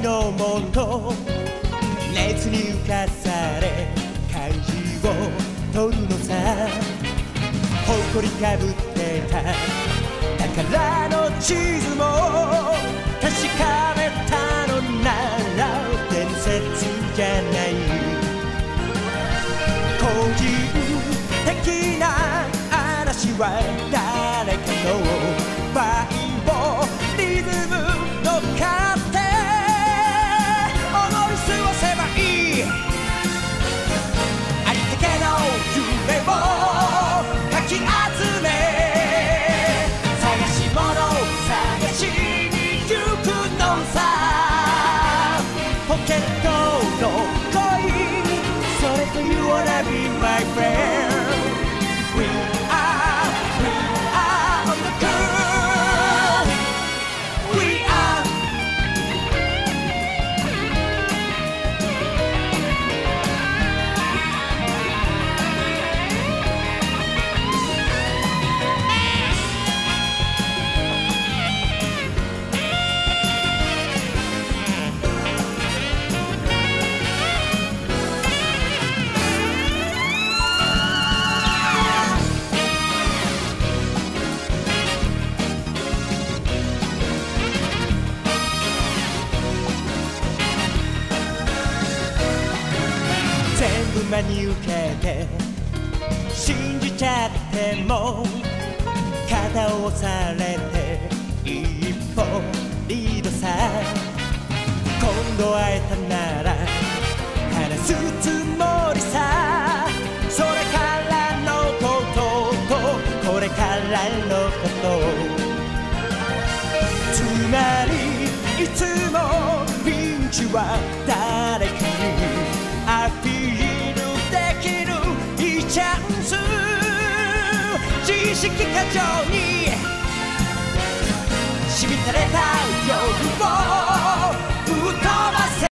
のもと熱に浮かされ漢字を取るのさ。誇りかぶってた宝の地図も確かめたのなら伝説じゃない。個人的な嵐は誰かのバイオリズム乗っかって思い過ごせばいい。ありったけの夢をかき集め探し物探しに行くのさ。ポケットの恋それと You wanna be my friend。 We are on the groove。 We are全部真に受けて信じちゃっても肩を押されて一歩リードさ。今度会えたなら話すつもりさ。それからのこととこれからのこと、つまりいつもピンチは誰かにアピールできるいいチャンス。自意識過剰に